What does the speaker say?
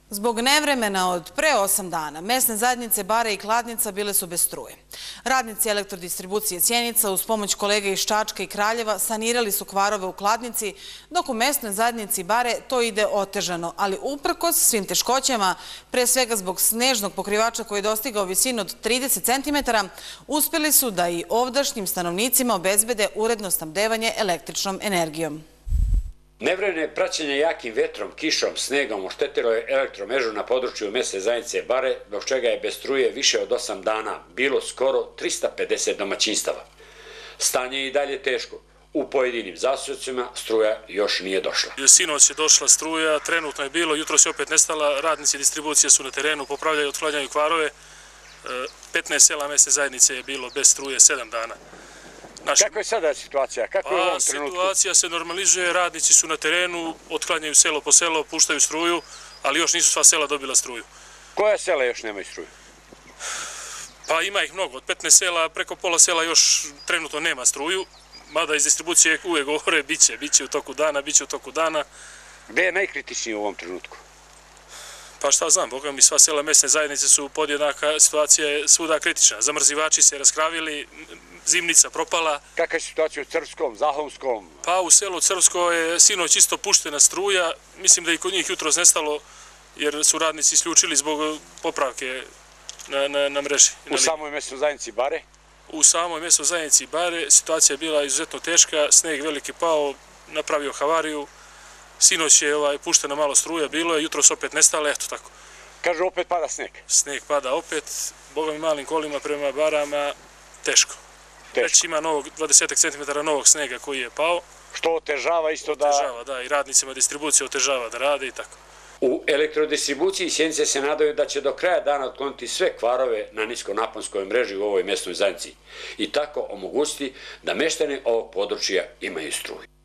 Zbog nevremena od pre 8 dana, mesne zajednice Bare i Kladnica bile su bez struje. Radnici elektrodistribucije Sjenica uz pomoć kolega iz Čačka i Kraljeva sanirali su kvarove u Kladnici, dok u mesnoj zajednici Bare to ide otežano, ali uprkos svim teškoćama, pre svega zbog snežnog pokrivača koji je dostigao visinu od 30 cm, uspeli su da i ovdašnjim stanovnicima obezbede uredno snabdevanje električnom energijom. Nevreme praćenje jakim vetrom, kišom, snegom oštetilo je elektromrežu na području mesne zajednice Bare, zbog čega je bez struje više od 8 dana bilo skoro 350 domaćinstava. Stanje je i dalje teško. U pojedinim zaseocima struja još nije došla. Sinoć je došla struja, trenutno je bilo, jutros je opet nestala, radnici distribucije su na terenu, popravljaju, otklanjaju kvarove. 15 sela mesne zajednice je bilo bez struje 7 dana. Kako je sada situacija? Kako je u ovom trenutku? Situacija se normalizuje, radnici su na terenu, otklanjaju selo po selo, puštaju struju, ali još nisu sva sela dobila struju. Koja sela još nemaju struju? Pa ima ih mnogo, od 15 sela, preko pola sela još trenutno nema struju, mada iz distribucije uvek govore biće u toku dana, biće u toku dana. Gde je najkritičnije u ovom trenutku? Pa šta znam, boga mi, sva sela mesne zajednice su podjednaka, situacija je svuda kritična. Zamrzivači se raskravili, zimnica propala. Kakva je situacija u Crvskom, Zahumskom? Pa u selu Crvsko je sinoć isto puštena struja. Mislim da i kod njih jutros nestalo jer su radnici isključili zbog popravke na mreži. U samoj mesnoj zajednici Bare? U samoj mesnoj zajednici Bare situacija je bila izuzetno teška, sneg veliki pao, napravio havariju. Sinoć je puštena malo struja, bilo je, jutros opet nestale, eto tako. Kažu opet pada sneg? Sneg pada opet, boga mi malim kolima prema Barama, teško. Već ima 20 cm novog snega koji je pao. Što otežava isto da... Otežava, da, i radnicima distribucije otežava da rade i tako. U elektrodistribuciji Sjenice se nadaju da će do kraja dana otkloniti sve kvarove na niskonaponskoj mreži u ovoj mesnoj zajednici i tako omogućiti da meštani ovog područja imaju struju.